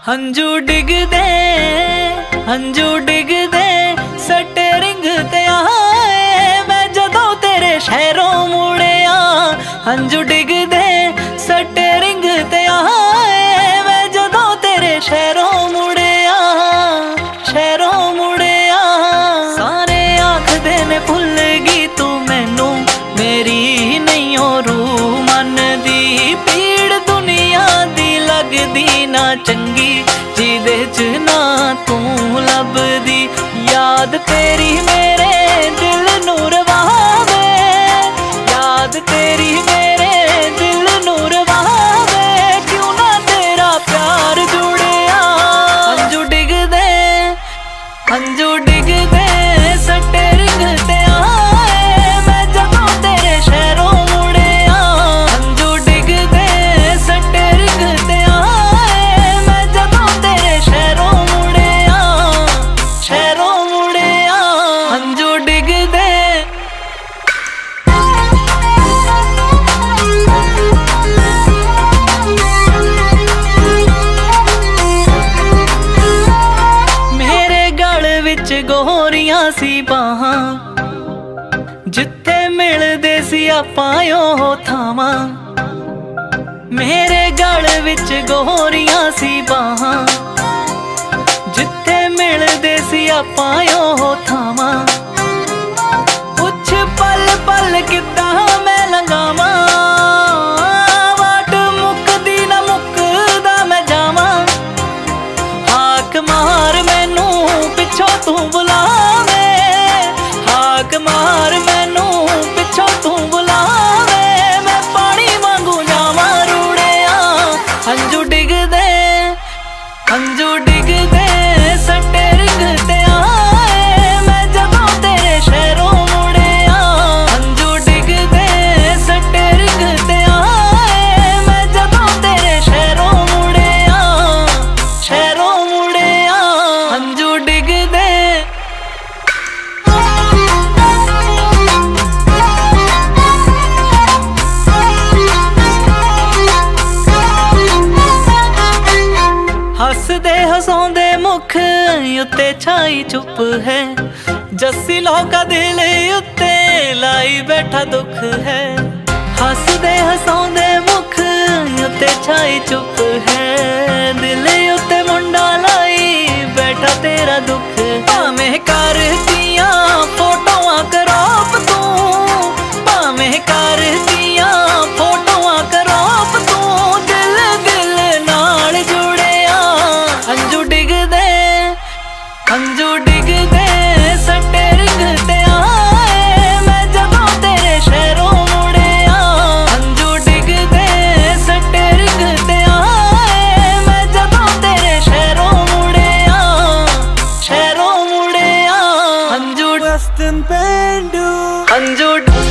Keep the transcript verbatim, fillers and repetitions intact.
हंजू डिग दे हंजू डिग दे सटे रिंग ते आए मैं जदों तेरे शहरों मुड़िया। हंजू डिग दे सटे रिंग ते आए मैं जदों तेरे शहरों मुड़िया शहरों मुड़िया। सारे आखदे ने भुल गई तू मैनू मेरी नहीं हो रू मन दी पीड़ दुनिया दी लगदी ना चंगी जिदे च ना तू लभदी। याद तेरी मेरे दिल नू रवावे याद तेरी मेरे दिल नू रवावे क्यों ना तेरा प्यार जुड़िया। हंजू डिग दे हंजू डिग दे सटे रिंग ते आए मैं जदों तेरे शहरों मुड़िया। हंजू डिग दे सटे रिंग ते आए मैं जदों तेरे शहरों मुड़िया शहरों मुड़िया। हंजू डिग दे मेरे गल विच गोरियां सी बाहां जिथे मिलदे सी आपां ओह थावां। मेरे गल विच गोरियां सी बाहां जिथे मिलदे सी आपां ओह थावां। पुछ पल पल किदां मैं लंघावां वाट मुकदी ना मुकदा मैं जावां। हाक मार मैनू पिछों तू बुलावे हाक मार मैनू पिछों तू बुलावे मैं पानी वांगू जावां रूड़िया। हंजू डिग दे हंजू डिग दे सटे रिंग ते आए मैं जदों तेरे शहरों मुड़िया। हंजू डिग दे सटे रिंग ते आए मैं जदों तेरे शहरों मुड़िया शहरों मुड़िया। हंजू डिग दे हसदे हसौंदे मुख उत्ते छाई चुप है जस्सी लोका दिल उत्ते लाई बैठा दुख है। हसदे हसौंदे मुख उत्ते छाई चुप है दिल उत्ते मुंडा लाई बैठा तेरा दुख। भावें कर दियां फोटोआं करोप तू भावें कर दियां फोटोआं करोप तू दिल दिल नाल जुड़िया। हंजू डिग दे हंजू डिग दे सटे रिंग ते आए मैं जदों तेरे शहरों मुड़िया। हंजू डिग दे सटे रिंग ते आए मैं जदों तेरे शहरों मुड़िया शहरों मुड़िया। हंजू Western Bandu हंजू